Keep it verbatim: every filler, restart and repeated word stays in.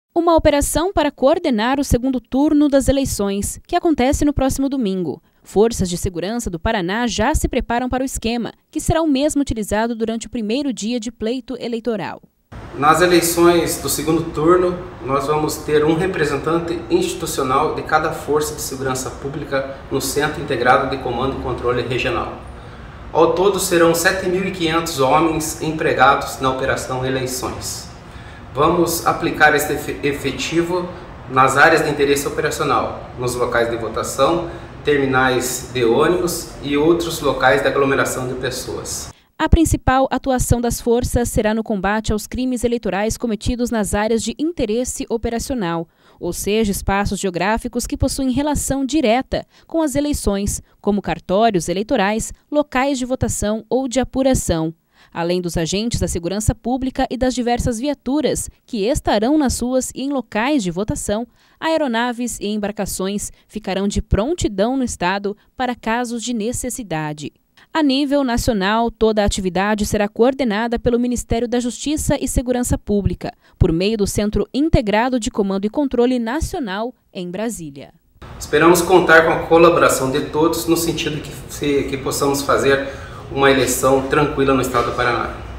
Uma operação para coordenar o segundo turno das eleições, que acontece no próximo domingo. Forças de segurança do Paraná já se preparam para o esquema, que será o mesmo utilizado durante o primeiro dia de pleito eleitoral. Nas eleições do segundo turno, nós vamos ter um representante institucional de cada força de segurança pública no Centro Integrado de Comando e Controle Regional. Ao todo, serão sete mil e quinhentos homens empregados na Operação Eleições. Vamos aplicar este efetivo nas áreas de interesse operacional, nos locais de votação, terminais de ônibus e outros locais de aglomeração de pessoas. A principal atuação das forças será no combate aos crimes eleitorais cometidos nas áreas de interesse operacional, ou seja, espaços geográficos que possuem relação direta com as eleições, como cartórios eleitorais, locais de votação ou de apuração. Além dos agentes da segurança pública e das diversas viaturas que estarão nas ruas e em locais de votação, aeronaves e embarcações ficarão de prontidão no estado para casos de necessidade. A nível nacional, toda a atividade será coordenada pelo Ministério da Justiça e Segurança Pública, por meio do Centro Integrado de Comando e Controle Nacional, em Brasília. Esperamos contar com a colaboração de todos no sentido que, que possamos fazer uma eleição tranquila no estado do Paraná.